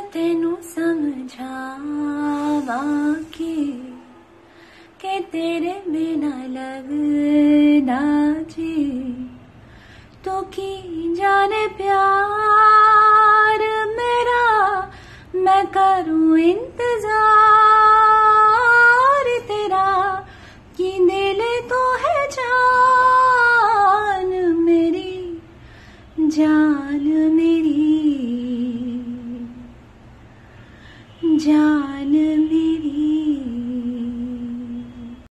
तेनू समझावा के तेरे बिना लगदा जी। तो की जाने प्यार मेरा, मैं करूं इंतजार तेरा, कि दिल तो है जान मेरी, जान मेरी, जान मेरी।